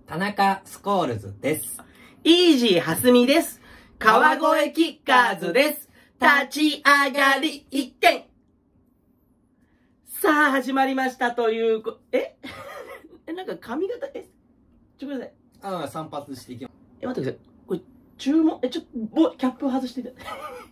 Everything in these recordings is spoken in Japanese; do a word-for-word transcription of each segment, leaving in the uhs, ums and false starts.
田中スコールズです。 イージーはすみです。川越キッカーズです。立ち上がりいってん。さあ、始まりましたというこ、ええ、なんか髪型、えちょっとごめんなさい。 ああ、散髪していきます。 え、待ってください。これ、注文、え、ちょっと、ぼ、キャップ外していただ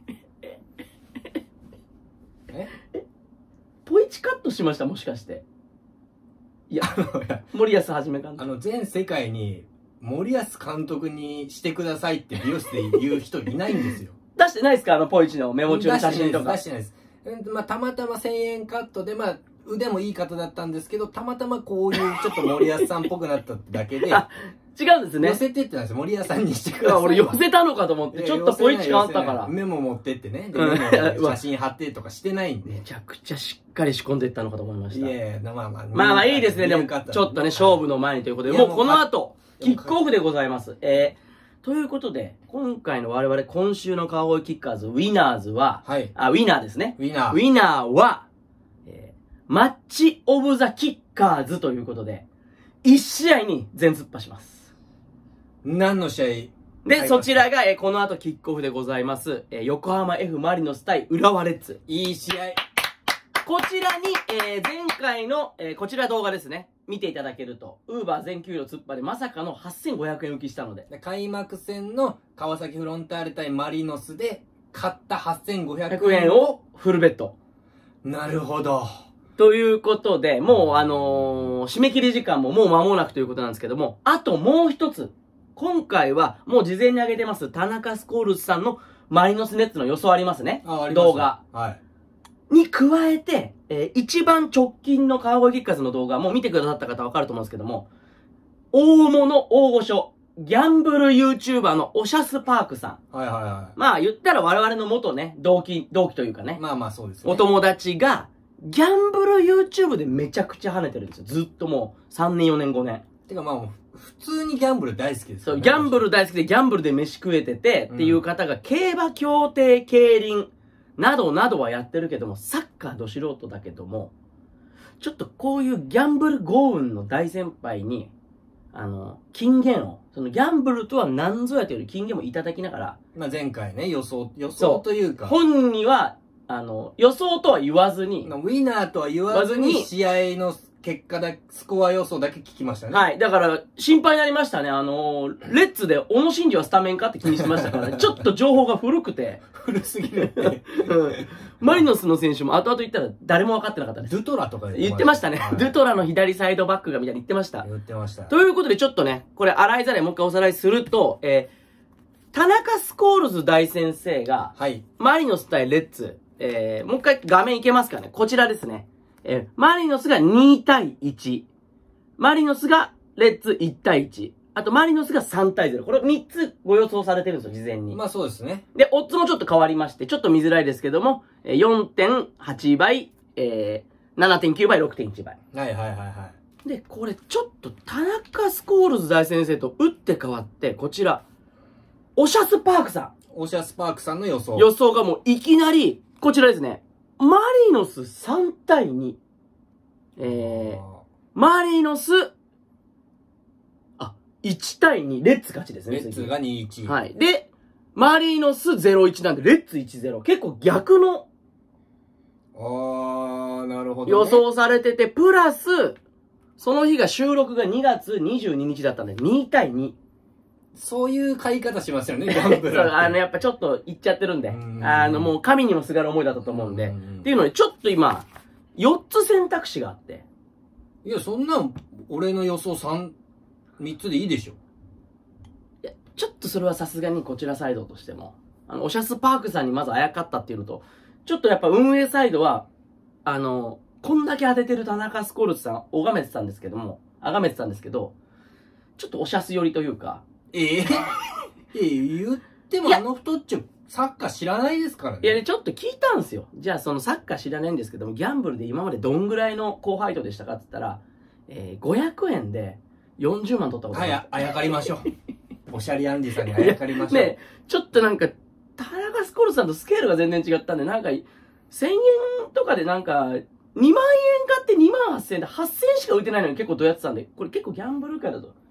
ええポイチカットしましたもしかして。いや、 あの、いや森保はじめ監督。 あの、全世界に森保監督にしてくださいって美容室で言う人いないんですよ。 出してないですかあのポイチのメモ中の写真とか。 出してないです。出してないです。まあ、たまたませんえんカットで、まあ、腕もいい方だったんですけど、たまたまこういうちょっと森保さんっぽくなっただけで、 あ、違うんですね。 寄せてってなんですよ。森保さんにしてください。 俺寄せたのかと思って、ちょっとポイチ変わったから。 メモ持ってってね。で、メモ写真貼ってとかしてないんで。 めちゃくちゃしっかり仕込んでいったのかと思いました。 いやいや、まあまあ。 まあまあいいですね。でも、ちょっとね、勝負の前にということで、もうこの後、キックオフでございます。えー、ということで、今回の我々今週の川越キッカーズ、ウィナーズは、 はい。 あ、ウィナーですね。 ウィナー。 ウィナーは、えー、マッチオブザキッカーズということで、いち試合に全突破します。 何の試合で、そちらが、えー、この後キックオフでございます。えー、横浜 F マリノス対浦和レッズ。 いい試合。 こちらに、えー、前回の、えー、こちら動画ですね。見ていただけると、ウーバー全給料突破でまさかのはっせんごひゃくえん浮きしたので。 開幕戦の川崎フロンターレ対マリノスで買ったはっせんごひゃくえんをフルベット。 なるほど。 ということで、もうあのー、締め切り時間ももう間もなくということなんですけども、あともう一つ。今回はもう事前に上げてます田中スコールズさんのマリノスネッツの予想ありますね。 あ、あります。 動画。 はい。 に加えて、えー、一番直近の川越キッカーズの動画、もう見てくださった方わかると思うんですけども、大物大御所、ギャンブル YouTuber のオシャスパークさん。 はいはいはい。 まあ言ったら我々の元ね、同期、同期というかね。 まあまあそうですね。 お友達が、ギャンブル YouTube でめちゃくちゃ跳ねてるんですよ。ずっともうさんねんよねんごねん。 てかまあ普通にギャンブル大好きですよね。そう、ギャンブル大好きでギャンブルで飯食えててっていう方が、競馬、競艇、競輪などなどはやってるけども、サッカーど素人だけども、ちょっとこういうギャンブル豪運の大先輩に、あの、金言を、そのギャンブルとは何ぞやという金言もいただきながら、 まあ前回ね、予想、予想というか。 本には、あの、予想とは言わずに、 ウィナーとは言わずに、試合の結果だ、スコア予想だけ聞きましたね。 はい。だから、心配になりましたね。あのー、レッツで小野伸二はスタメンかって気にしましたからね。ちょっと情報が古くて。 古すぎるって。 うん。マリノスの選手も後々言ったら誰も分かってなかったです。 ドゥトラとか言ってましたね。 はい、 ドゥトラの左サイドバックがみたいに言ってました。 言ってました。 ということでちょっとね、これ洗いざらいもう一回おさらいすると、えー、田中スコールズ大先生が、 はい。 マリノス対レッツ、えー、もう一回画面いけますかね。こちらですね。えー、マリノスがにたいいち。マリノスがレッツいちたいいち。あとマリノスがさんたいゼロ。これみっつご予想されてるんですよ、事前に。 まあそうですね。 で、オッズもちょっと変わりまして、ちょっと見づらいですけども、よんてんはちばい、えー、ななてんきゅうばい、ろくてんいちばい。 はいはいはいはい。 で、これちょっと田中スコールズ大先生と打って変わって、こちら、オシャスパークさん。 オシャスパークさんの予想。 予想がもういきなり、こちらですね。マリノスさんたいに。えー、マリノス、あ、いちたいに、レッツ勝ちですね。 レッツがにいち。 はい。で、マリノスゼロいちなんで、レッツいちゼロ。結構逆の、 あー、なるほど、ね。 予想されてて、プラス、その日が収録がにがつにじゅうににちだったんで、にたいに。 そういう買い方しますよね、ギャンブル。 そう、あの、やっぱちょっと言っちゃってるんで、んあの、もう神にもすがる思いだったと思うんで、んっていうので、ちょっと今、よっつ選択肢があって。 いや、そんなん、俺の予想さん、みっつでいいでしょ。 いや、ちょっとそれはさすがにこちらサイドとしても、あの、オシャスパークさんにまずあやかったっていうのと、ちょっとやっぱ運営サイドは、あの、こんだけ当ててる田中スコールズさん、拝めてたんですけども、崇めてたんですけど、ちょっとオシャス寄りというか、 ええええ言ってもあの太っちょ、サッカー知らないですからね。 いや、ちょっと聞いたんですよ。じゃあ、そのサッカー知らないんですけども、ギャンブルで今までどんぐらいの高配当でしたかって言ったら、えー、ごひゃくえんでよんじゅうまん取ったことある。はい、あやかりましょう。おしゃりアンディさんにあやかりましょう。 ね、ちょっとなんか、田中スコールさんとスケールが全然違ったんで、なんか、せんえんとかでなんか、にまんえん買ってにまんはっせんえんではっせんえんしか浮いてないのに結構どうやってたんで、これ結構ギャンブル界だと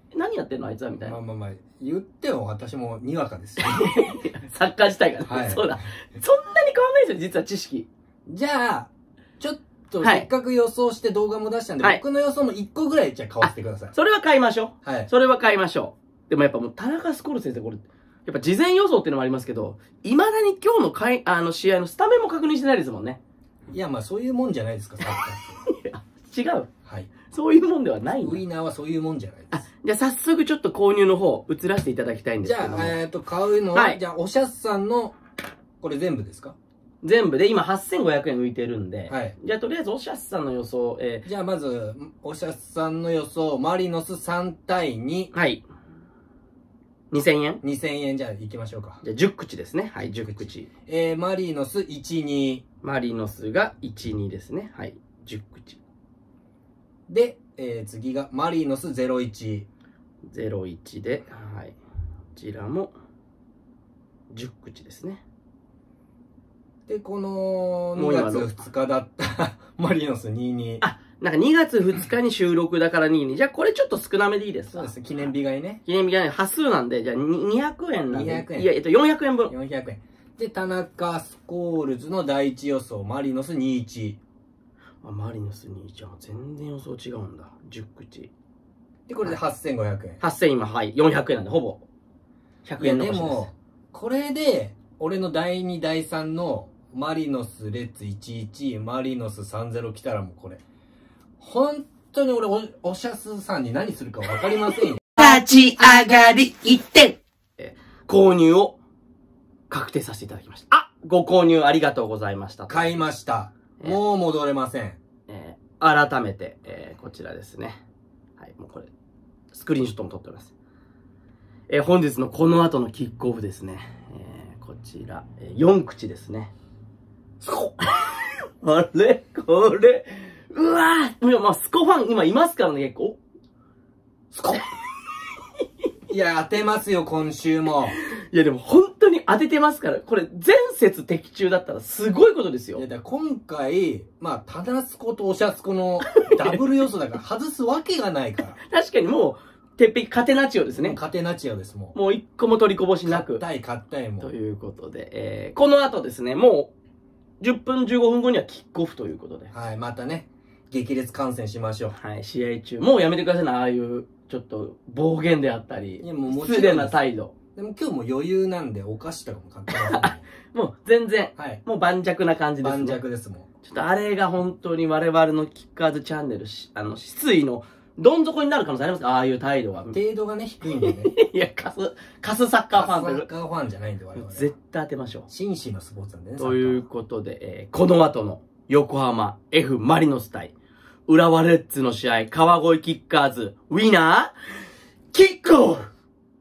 何やってんのあいつはみたいな。 まあまあまあ、言っても私もにわかですよ。 サッカー自体がね。 はい、 そうだ。そんなに変わんないですよ、実は知識。 じゃあ、ちょっとせっかく予想して動画も出したんで、はい、僕の予想もいっこぐらいじゃあ買わせてください。 それは買いましょう。 はい。 それは買いましょう。でもやっぱもう田中スコール先生これ、やっぱ事前予想っていうのもありますけど、未だに今日のかいあの試合のスタメンも確認してないですもんね。 いや、まあそういうもんじゃないですか、サッカーって。違う。 はい。 そういうもんではないんだ。 ウィナーはそういうもんじゃないです。 あ、じゃあ早速ちょっと購入の方、移らせていただきたいんですけども。 じゃあ、えっと、買うのは、はい、じゃあ、おしゃすさんの、これ全部ですか？ 全部で今はっせんごひゃくえん浮いてるんで、 はい、 じゃあとりあえずおしゃすさんの予想、えー、 じゃあまず、おしゃすさんの予想、マリノスさんたいに。 はい。にせんえん ? にせんえんじゃあ行きましょうか。 じゃあじゅっ口ですね。はい、じゅっ口。 えー、マリノスいちに。 マリノスがいちにですね。はい、じゅっ口。 で、えー、次がマリノスゼロいち。 ゼロいちで、はい。こちらもじゅっ口ですね。 で、このにがつふつかだったマリノスにに。 あ、なんかにがつふつかに収録だからにに。じゃあこれちょっと少なめでいいですか？ そうです。記念日買いね。 記念日買い、端数なんで、じゃあにひゃくえんなんで。 にひゃくえん。 いや、えっとよんひゃくえんぶん。 よんひゃくえん。で、田中スコールズの第一予想、マリノスにいち。 あ、マリノスにいちは全然予想違うんだ。じゅっ口。 で、これではっせんごひゃくえん。 はっせん今、はい。よんひゃくえんなんで、ほぼひゃくえん残しです。 でも、これで、俺のだいに、だいさんの、マリノス、レッツいちいち、マリノスさんゼロ来たらもうこれ。本当に俺お、おしゃすさんに何するか分かりませんよ。 立ち上がりいってん。え、購入を確定させていただきました。あ、ご購入ありがとうございました。 買いました。もう戻れません。 えー、改めて、えー、こちらですね。はい、もうこれ、スクリーンショットも撮っております。えー、本日のこの後のキックオフですね。えー、こちら、えー、よん口ですね。スコあれこれ。うわぁいや、まあ、スコファン、今いますからね、結構。スコいや、当てますよ、今週も。 いや、でも本当に当ててますから。これ、前節的中だったらすごいことですよ。 いや、だから今回、まあ、タナスコとオシャスコのダブル要素だから外すわけがないから。 確かにもう、鉄壁、カテナチオですね。 カテナチオです、もう。 もう一個も取りこぼしなく。 硬い、硬いもん。 ということで、えー、この後ですね、もう、じゅっぷんじゅうごふんごにはキックオフということで。 はい、またね、激烈観戦しましょう。 はい、試合中。もうやめてくださいね、ああいう、ちょっと、暴言であったり、 いやもうもちろん失礼な態度。 でも今日も余裕なんで、お菓子とかも買ってます、ね。 もう全然、 はい、 もう盤石な感じですね。 盤石ですもん。 ちょっとあれが本当に我々のキッカーズチャンネルし、あの、失意の、どん底になる可能性ありますか？ああいう態度は。 程度がね、低いんでね。 いや、カス、カスサッカーファンカスサッカーファンじゃないんで、我々。 絶対当てましょう。 紳士のスポーツなんでね。 ということで、えー、この後の横浜 F マリノス対浦和レッズの試合、川越キッカーズ、ウィナー、キックオフ！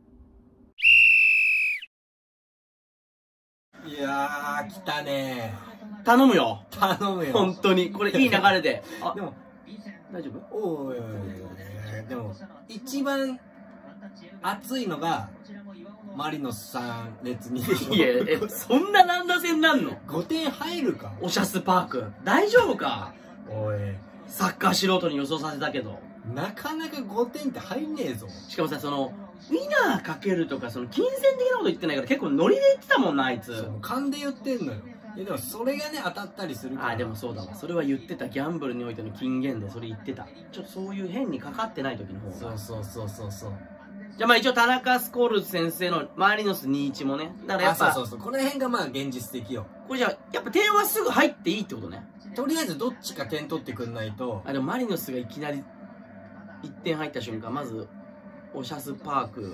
いやー、来たねー。頼むよ。 頼むよ。 本当に。これいい流れで。あ、でも、大丈夫？ おーいおいおい。でも、一番熱いのが、マリノスさん、レッツにでしょ。 いや、え、そんな乱打戦なんの？ ご 点入るか？ オシャスパーク。大丈夫か？ おい。 サッカー素人に予想させたけど。 なかなかごてんって入んねえぞ。 しかもさ、その、ウィナーかけるとか、その、金銭的なこと言ってないから結構ノリで言ってたもんな、あいつ。 勘で言ってんのよ。いやでもそれがね、当たったりするから。 あ、でもそうだわ。それは言ってた。ギャンブルにおいての金言でそれ言ってた。ちょっとそういう変にかかってない時の方が。 そうそうそうそうそう。 じゃあまあ一応田中スコールズ先生のマリノスにいちもね。だからやっぱ。 あ、そうそうそう。この辺がまあ現実的よ。 これじゃあ、やっぱ点はすぐ入っていいってことね。 とりあえずどっちか点取ってくんないと。 あ、でもマリノスがいきなりいってん入った瞬間、まず、オシャスパーク、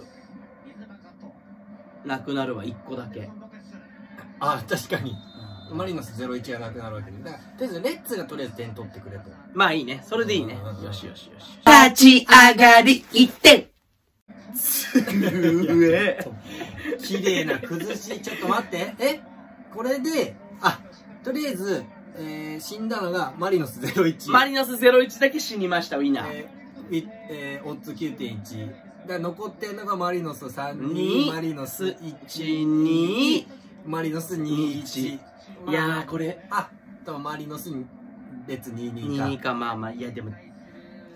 なくなるわ、いっこだけ。 あ、確かに。マリノスゼロいちがなくなるわけで。だから、とりあえずレッツがとりあえず点取ってくれと。 まあいいね。それでいいね。よしよしよし。 立ち上がりいってん。 すげえ。 綺麗な崩し。ちょっと待って。えこれで、あ、とりあえず、えー、死んだのがマリノスゼロいち。 マリノスゼロいちだけ死にました、ウィナー。 えー、えー、オッズ きゅうてんいち。が残ってるのがマリノスさんに、 に、マリノスいちに、 マリノスにいち。 いやー、これ。 あ、とマリノスレッツににか。 ににか、まあまあ、いやでも、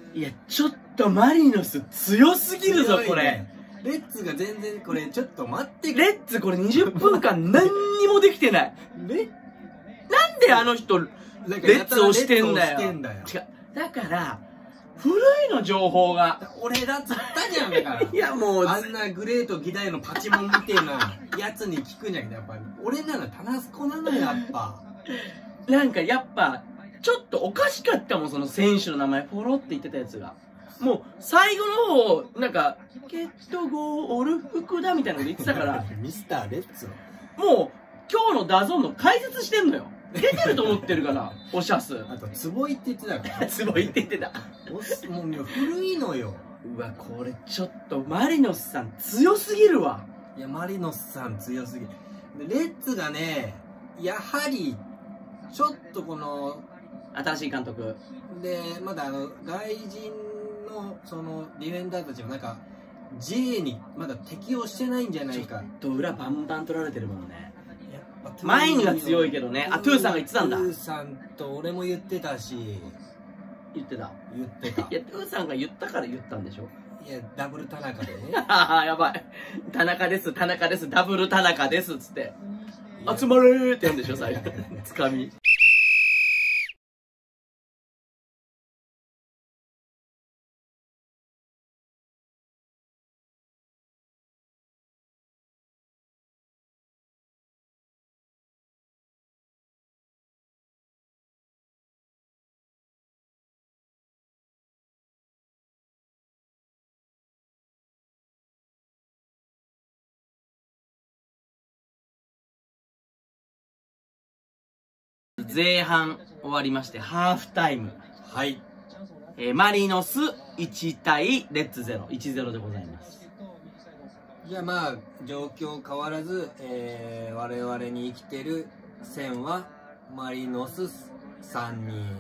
いや、ちょっとマリノス強すぎるぞ、これ。 レッツが全然これ、ちょっと待ってレッツこれにじゅっぷんかん何にもできてない。 レなんであの人、レッツをしてんだよ。 レッツをしてんだよ。 違う。だから、古いの情報が。 俺だっつったじゃん、だから。 いや、もう。 あんなグレート議題のパチモンみてえなやつに聞くんじゃけど、やっぱり。俺ならタナスコなのよ、やっぱ。 なんかやっぱ、ちょっとおかしかったもん、その選手の名前、フォロって言ってたやつが。もう、最後の方、なんか、ゲットゴール福田みたいなこと言ってたから。 ミスターレッツもう、今日のダゾーンの解説してんのよ。出てると思ってるから、おしゃす。 あと、つぼいって言ってたから。 つぼいって言ってた。 もう古いのよ。 うわ、これちょっと、マリノスさん強すぎるわ。 いや、マリノスさん強すぎる。レッツがね、やはり、ちょっとこの、 新しい監督。 で、まだあの、外人の、その、ディフェンダーたちもなんか、ジェー にまだ適応してないんじゃないか。 と裏バンバン取られてるもんね。 やっぱ前には強いけどね。あ、トゥーさんが言ってたんだ。 トゥーさんと俺も言ってたし。 言ってた。 言ってた。 いや、トゥーさんが言ったから言ったんでしょ。 いや、ダブル田中でね。 ああ、やばい。田中です、田中です、ダブル田中です、つって。集まれーって言うんでしょ、最後。つかみ。前半終わりましてハーフタイム。 はい。 えー、マリノスいち対レッツゼロ、いちゼロでございます。 じゃあまあ状況変わらず、えー、我々に生きてる線はマリノスさんに、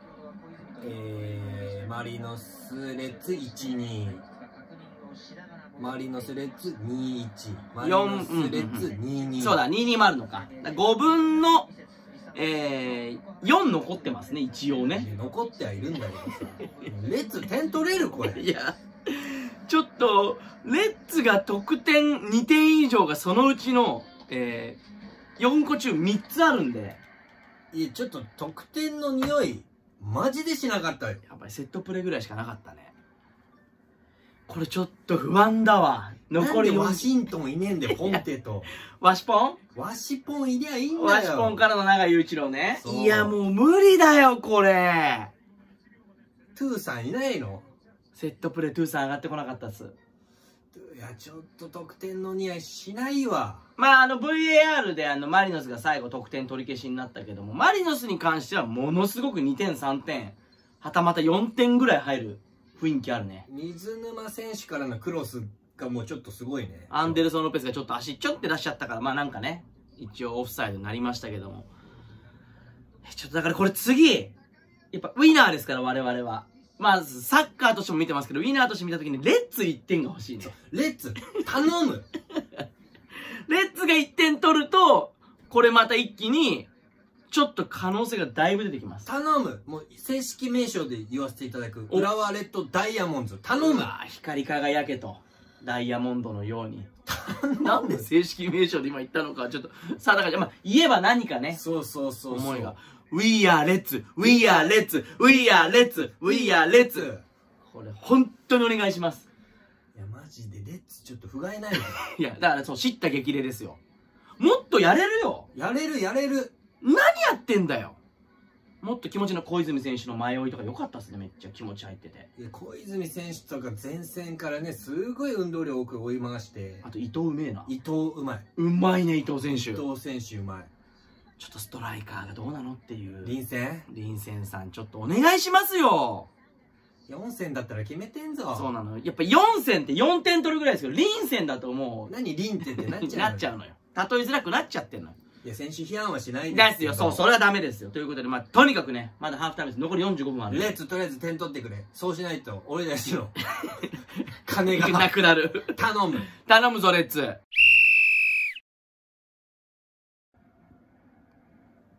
えー、マリノスレッツいちに、マリノスレッツにいち、マリノスレッツにに。 そうだ、ににもあるのか。ごぶんのえー、よん残ってますね、一応ね。 残ってはいるんだけどさ。レッツ点取れるこれ。 いや、ちょっと、レッツが得点にてん以上がそのうちの、えー、よんこ中みっつあるんで。 いや、ちょっと得点の匂い、マジでしなかったよ。 やっぱりセットプレーぐらいしかなかったね。これちょっと不安だわ。残りワシントンいねえんで、ポンテと。 ワシポンワシポンいりゃいいんだよ。 ワシポンからの長井雄一郎ね。 いいや、もう無理だよ、これ。 トゥーさんいないの？ セットプレートゥーさん上がってこなかったっす。 いや、ちょっと得点の匂いしないわ。 まあ、あの ブイエーアール であのマリノスが最後得点取り消しになったけども、マリノスに関してはものすごくにてんさんてん、はたまたよんてんぐらい入る雰囲気あるね。 水沼選手からのクロスがもうちょっとすごいね。 アンデルソン・ロペスがちょっと足ちょって出しちゃったから、まあなんかね、一応オフサイドになりましたけども。ちょっとだからこれ次、やっぱウィナーですから我々は。まずサッカーとしても見てますけど、ウィナーとして見たときにレッツいってんが欲しいね。 レッツ頼むレッツがいってん取ると、これまた一気に、ちょっと可能性がだいぶ出てきます。 頼む。もう正式名称で言わせていただく。浦和レッドダイヤモンド頼む。 光り輝けと。ダイヤモンドのように。なんで正式名称で今言ったのか、ちょっと、さあだから、まあ、言えば何かね。 そうそうそう。 思いが。We are Let's! We are Let's! We are Let's! We are Let's! これ、本当にお願いします。 いや、マジでレッツちょっと不甲斐ないわ。 いや、だからそう、知った激励ですよ。もっとやれるよ。 やれる、やれる。 何やってんだよ。もっと気持ちの小泉選手の迷いとか良かったっすね。めっちゃ気持ち入ってて。 いや、小泉選手とか前線からね、すごい運動量多く追い回して。 あと伊藤うめえな。 伊藤うまい。 うまいね、伊藤選手。 伊藤選手うまい。 ちょっとストライカーがどうなのっていう。 臨戦臨戦さん、ちょっとお願いしますよ。 よん戦だったら決めてんぞ。 そうなの。やっぱよん戦ってよんてん取るぐらいですけど、臨戦だともう。 何臨戦ってなっちゃうのなっちゃうのよ。例えづらくなっちゃってんのよ。 いや、選手批判はしないですよ。そう、それはダメですよ。ということで、まあ、とにかくね、まだハーフタイムです。残りよんじゅうごふんある。 レッツとりあえず点取ってくれ。そうしないと、俺たちの金がなくなる。 頼む。 頼むぞ、レッツ。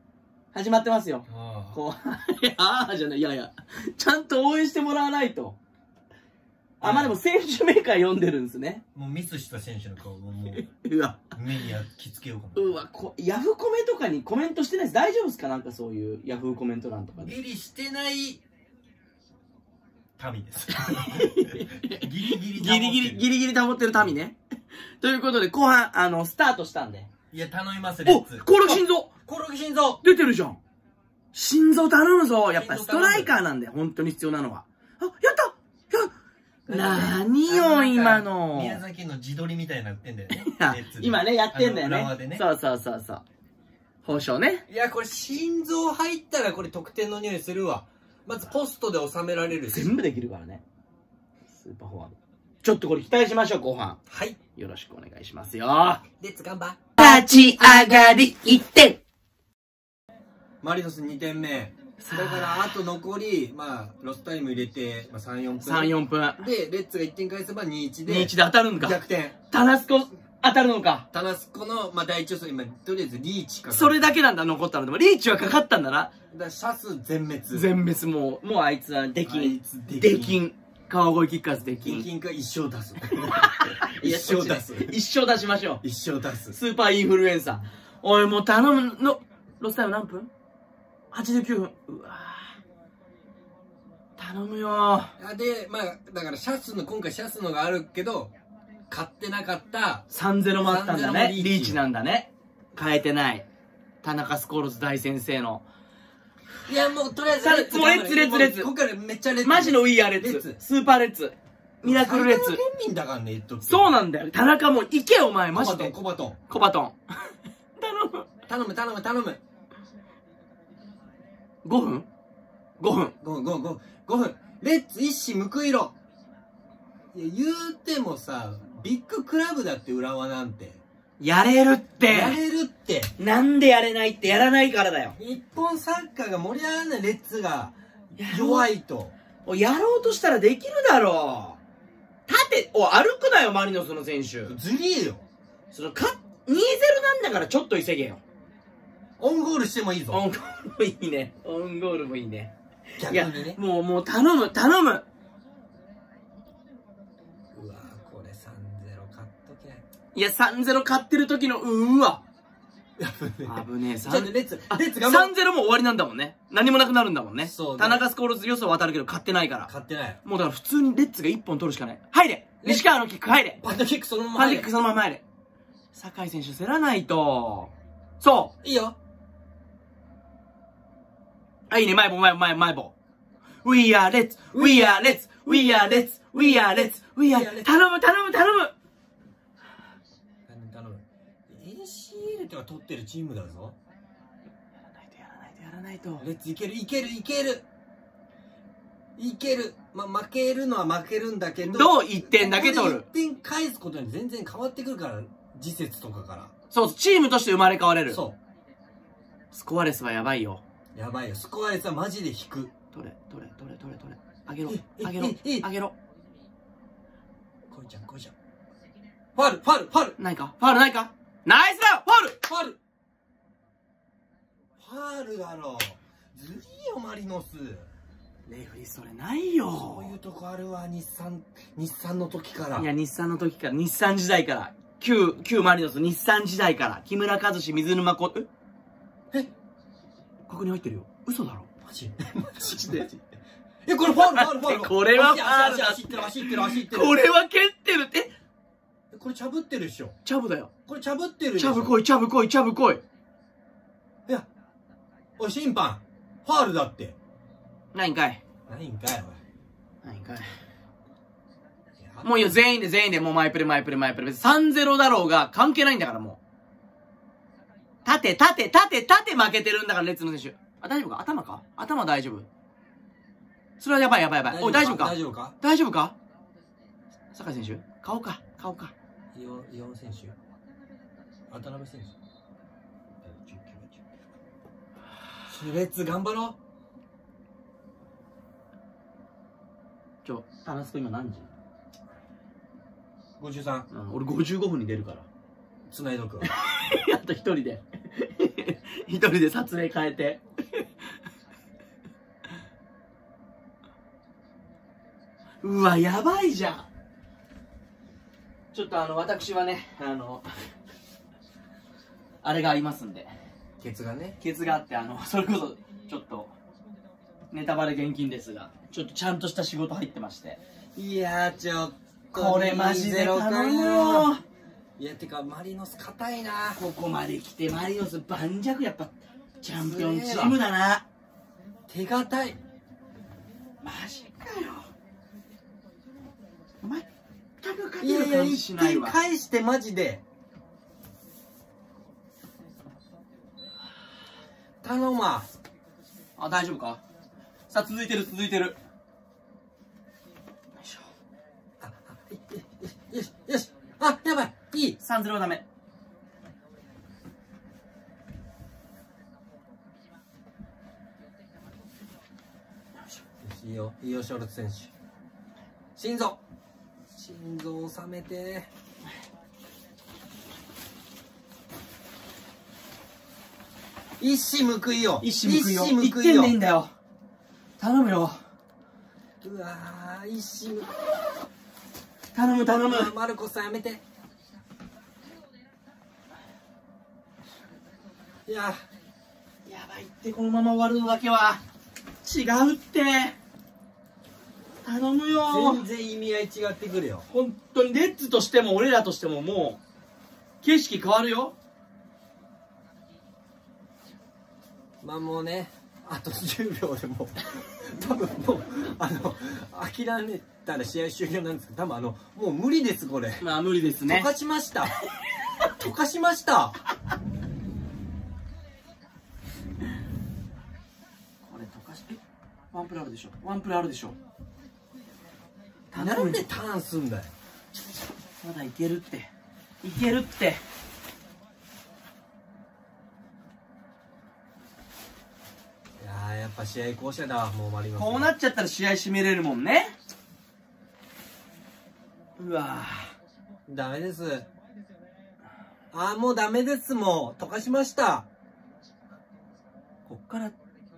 始まってますよ。 ああこう、いや、ああじゃない、いやいや、ちゃんと応援してもらわないと。あ、まあでも選手名から読んでるんですね。 もうミスした選手の顔をもううわ、 目に焼き付けようかな。 うわ、こヤフコメとかにコメントしてないです。大丈夫ですか？なんかそういうヤフーコメント欄とかで。 ギリしてない民です。ギリギリギリギリ、ギリギリ保ってる民ね。ということで、後半、あの、スタートしたんで。 いや、頼みます、レお、 ッツ。 コオロギ心臓コオロギ心臓出てるじゃん。心臓頼むぞ。やっぱストライカーなんで、本当に必要なのは。あ、やったや何よ、今の。 宮崎の自撮りみたいになってんだよね。 今ね、やってんだよね。 ねそうそうそうそう。報奨ね。 いや、これ心臓入ったらこれ得点の匂いするわ。まずポストで収められるし。 全部できるからね。スーパーフォワード。ちょっとこれ期待しましょう、後半。 はい。 よろしくお願いしますよ。 レッツ頑張立ち上がりいってん。 マリノスにてんめ。だからあと残り、まあ、ロスタイム入れて、まあ、さん、よんぷん。 さん、よんぷん。 で、レッツがいってん返せばにいちで。 にいちで当たるんか。 逆転。 タナスコ当たるのか。 タナスコの、まあ、第一予想、今、とりあえずリーチかかる。 それだけなんだ、残ったの。でも、リーチはかかったんだな。 だからシャス全滅。 全滅もう、もうあいつは出あい禁。 つ出禁出禁。川越キッカーズ出禁。 出禁か一生出す。 いや一生出す。 一生出しましょう。 一生出す。 スーパーインフルエンサー。おい、もう頼むの。ロスタイム何分 ?はちじゅうきゅう 分。うわぁ。頼むよあで、まあ、だからシャスの、今回シャスのがあるけど、買ってなかった。 さんゼロもあったんださんゼロね。 もリーチリーチなんだね。変えてない。田中スコールズ大先生の。 いや、もうとりあえずさレッツ。 もうレッツレッツレッツここからめっちゃレッツ。 マジのウィーアーレッレッツ。 ツスーパーレッツ。ミラクルレッツ。 埼玉県民だからね、言っとくけどそうなんだよ。田中も行けよ、お前、マコバトン、 ジで。 コバトン。 コバトン。頼む。 頼む、頼む、頼む。 ごふん ?ご 分。 ごふん、ごふん、ごふん。ごふん。レッツ一矢報いろ。いや、言うてもさ、ビッグクラブだって浦和なんて。 やれるって。 やれるって。 なんでやれないってやらないからだよ。 日本サッカーが盛り上がらないレッツが弱いと。 おやろうとしたらできるだろう。縦、お歩くなよ、マリノスの選手。 ずりーよ。 そのか、にたいゼロなんだからちょっと急げよ。 オンゴールしてもいいぞ。 オンゴールもいいね。オンゴールもいいね。 逆いやにね。 もう、もう頼む、頼む。 うわーこれさんゼロ勝っとけ。 いや、さんゼロ勝ってる時の、うーわ。 危ね危ねえ、 え。ちょっとレッツ、レッツ頑張さる。 んゼロも終わりなんだもんね。何もなくなるんだもんね。 そうね田中スコールズ予想は当たるけど勝ってないから。 勝ってない。 もうだから普通にレッツがいっぽん取るしかない。入れ西川のキック入れパントキックそのまま入れ。 パンディックそのまま入れ酒井選手競らないと。そういいよ。 あ、いいね、前棒、前棒、前棒、前棒。We are let's, we are let's, we are let's, we are let's, we are, 頼む、頼む、頼む頼む頼む。エーシーエル とか取ってるチームだぞ。 やらないと、やらないと、やらないと。 レッツいける、いける、いける。いける。まあ、負けるのは負けるんだけど。 どういってんだけ取る。 いってん返すことに全然変わってくるから。次節とかから。 そう、チームとして生まれ変われる。 そスコアレスはやばいよ。 う。やばいよ。スコアレスはマジで引く。 取れ、取れ、取れ、取れ、取れ。あげろえ、 あげろええ、 あげろ。 こいちゃん、こいちゃん。ファール、ファール、ファール。 ないかファールないかナイスだファールファール。ファールだろ。ずりーよ、マリノス。 レフリーそれないよ。 そういうとこあるわ、日産、日産の時から。 いや、日産の時から、日産時代から。旧、旧マリノス、日産時代から。木村和志、水沼こ、ええ確認入ってるよ。嘘だろマジマジで。え、これファール、ファール、ファール。 これはファールだ足足足ってる、足いってる、足いってる。 これは蹴ってるってえ、これちゃぶってるでしょ。 チャブだよ。 これちゃぶってるでしょ。 チャブ来い、チャブ来い、チャブ来い。 いや、おい、審判。ファールだって。 ないんかい。 ないんかい、 ないんかい。 おい。 もういいよ、全員で全員で、もうマイプレ、マイプレ、マイプレ。さんゼロだろうが、関係ないんだから、もう。縦、縦、縦、縦負けてるんだから、レッツの選手。あ、大丈夫か頭か頭大丈夫。それはやばいやばいやばい。おい、大丈夫か大丈夫か大丈夫か酒井選手顔か顔か。 イオン、イオン選手渡辺選手レッツ頑張ろう。 ちょ、タナスコ今何時ごじゅうさん。 うん、俺ごじゅうごふんに出るから。 つないどくわ。 あと一人で。 一人で撮影変えて。うわ、やばいじゃん。ちょっとあの、私はね、あの、あれがありますんで。 ケツがね。 ケツがあって、あの、それこそ、ちょっと、ネタバレ厳禁ですが、ちょっとちゃんとした仕事入ってまして。 いやー、ちょっと。 これマジで頼むよ。 いや、てか、マリノス硬いな。 ここまで来て、マリノス盤石、やっぱ、チャンピオンチームだな。 手堅い。 マジかよ。全く勝いやいや、 てる感じし一ないわ。 点返してマジで。頼むわ。 あ、大丈夫か。さあ、続いてる、続いてる。よいしょ。 あ、あ、よし、よし。あ、やばい。いい。 さんゼロダメ。 いいよ、いいよ、ショルツ選手。心臓。心臓を収めて。一矢報いよ。 一矢報いよ。 一矢一点報いよ。 でいいんだよ。頼むよ。 うわー、一矢報い。 頼む頼む。 マルコスさんやめて。いややばいって、このまま終わるのだけは。違うって。頼むよ。 全然意味合い違ってくるよ。 本当にレッツとしても俺らとしてももう景色変わるよ。 まあもうね、あとじゅうびょうでもう多分もうあの諦めたら試合終了なんですけど、多分あのもう無理ですこれ。 まあ無理ですね。 溶かしました溶かしましたこれ溶かし、え、ワンプルあるでしょ、ワンプルあるでしょ。 なんでターンすんだよ。 まだいけるって、いけるって。 いやー、やっぱ試合巧者だわ、もうマリノス。 こうなっちゃったら試合締めれるもんね。うわーダメです。あーもうダメです。もう溶かしました。 こっから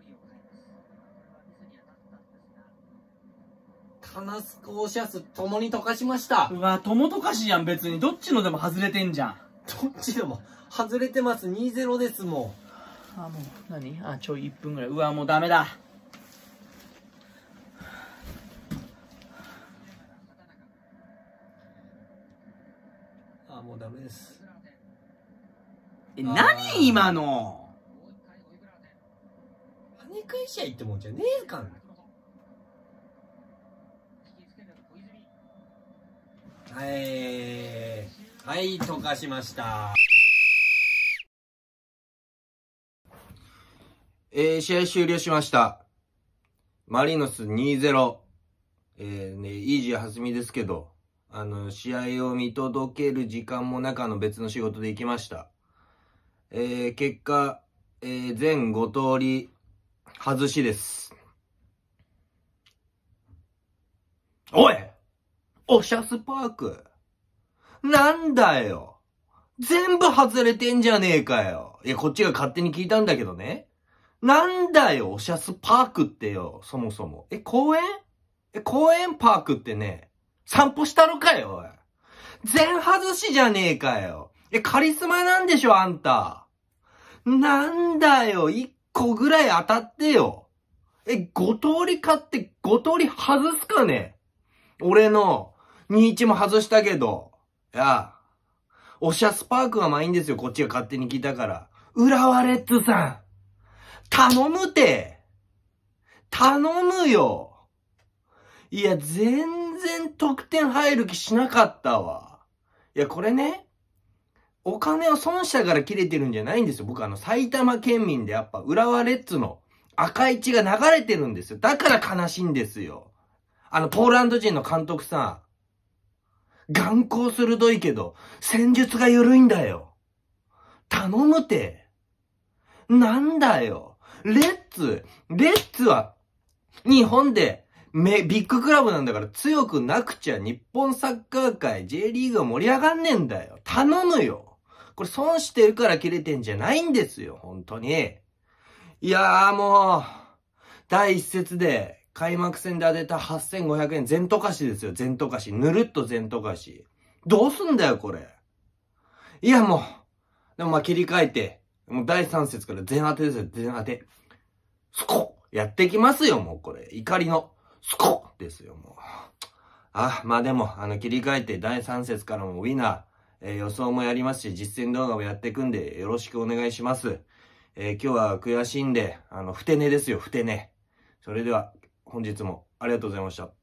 タナスコーシャスともに溶かしました。 うわ、友とかしやん。別にどっちのでも外れてんじゃん。 どっちでも外れてます。にたいゼロです。もあ、もう何、あ、ちょいいっぷんぐらい。うわ、もうダメだ。 うあーもうダメです。 え、何今の。 跳ね返しゃいいってもんじゃねえかん。はいはい溶かしました。えー、試合終了しました。マリノスにたいゼロ。えー、ね、イージーはずみですけど、あの、試合を見届ける時間も中の別の仕事で行きました。えー、結果、えー、全ご通り、外しです。おいオシャスパーク。なんだよ。全部外れてんじゃねえかよ。いや、こっちが勝手に聞いたんだけどね。なんだよ、オシャスパークってよ、そもそも。え、公園え、公園パークってね、散歩したのかよ、おい。全外しじゃねえかよ。え、カリスマなんでしょ、あんた。なんだよ、一個ぐらい当たってよ。え、ご通り買ってご通り外すかね。俺のにいちも外したけど。いや、オシャスパークがまあいいんですよ、こっちが勝手に聞いたから。浦和レッズさん。頼むて。頼むよ。いや、全然得点入る気しなかったわ。いや、これね、お金を損したから切れてるんじゃないんですよ。僕あの、埼玉県民でやっぱ浦和レッズの赤い血が流れてるんですよ。だから悲しいんですよ。あの、ポーランド人の監督さん。眼光鋭いけど、戦術が緩いんだよ。頼むて。なんだよ。レッツ、レッツは、日本で、め、ビッグクラブなんだから強くなくちゃ日本サッカー界、J リーグが盛り上がんねえんだよ。頼むよ。 これ損してるから切れてんじゃないんですよ、本当に。いやーもう、第一節で開幕戦で当てたはっせんごひゃくえん全渡菓子ですよ、全渡菓子。ぬるっと全渡菓子。どうすんだよ、これ。いやもう、でもまあ切り替えて、もう第三節から全当てですよ、全当て。スコッやってきますよ、もうこれ。怒りのスコッですよ、もう。あ、まあでも、あの切り替えて第三節からもウィナー、えー、予想もやりますし、実践動画もやっていくんで、よろしくお願いします。えー、今日は悔しいんで、あの、ふて寝ですよ、ふて寝。それでは、本日もありがとうございました。